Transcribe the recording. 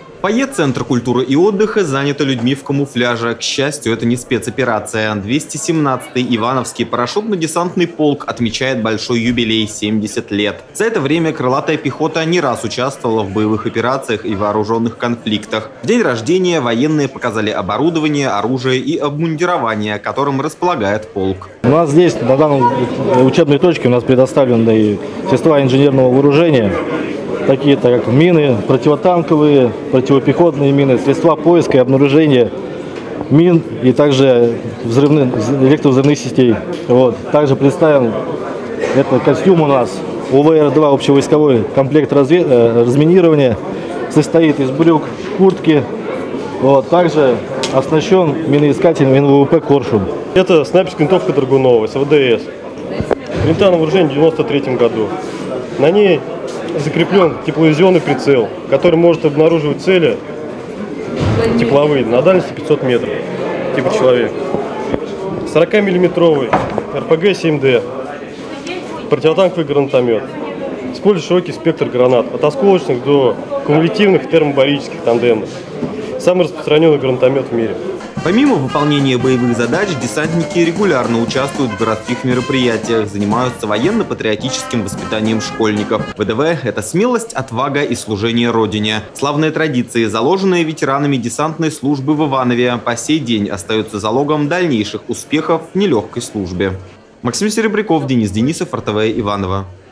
Фойе Центра культуры и отдыха занято людьми в камуфляже. К счастью, это не спецоперация. 217-й Ивановский парашютно-десантный полк отмечает большой юбилей – 70 лет. За это время крылатая пехота не раз участвовала в боевых операциях и вооруженных конфликтах. В день рождения военные показали оборудование, оружие и обмундирование, которым располагает полк. У нас здесь, на данной учебной точке, у нас предоставлены средства инженерного вооружения, такие-то как мины, противотанковые, противопехотные мины, средства поиска и обнаружения мин и также электровзрывных сетей. Также представим, это костюм у нас УВР-2, общевойсковой комплект разминирования, состоит из брюк, куртки, также оснащен миноискателем НВВП «Коршун». Это снайперская винтовка Драгунова, СВДС. Принята на вооружение в 1993 году. На ней закреплен тепловизионный прицел, который может обнаруживать цели тепловые на дальности 500 метров, типа человек. 40-миллиметровый РПГ-7Д, противотанковый гранатомет. Использует широкий спектр гранат, от осколочных до кумулятивных термобарических тандемов. Самый распространенный гранатомет в мире. Помимо выполнения боевых задач, десантники регулярно участвуют в городских мероприятиях, занимаются военно-патриотическим воспитанием школьников. ВДВ – это смелость, отвага и служение Родине. Славные традиции, заложенные ветеранами десантной службы в Иванове, по сей день остаются залогом дальнейших успехов в нелегкой службе. Максим Серебряков, Денис Денисов, РТВ Иваново.